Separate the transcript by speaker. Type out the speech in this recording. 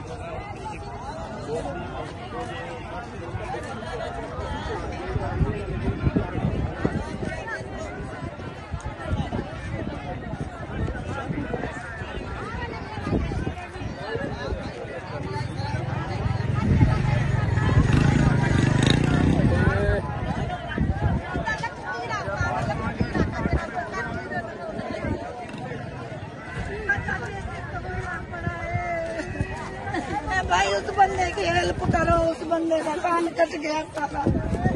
Speaker 1: भाई उस बंदे की हेल्प करो, उस बंदे का कान कट गया था।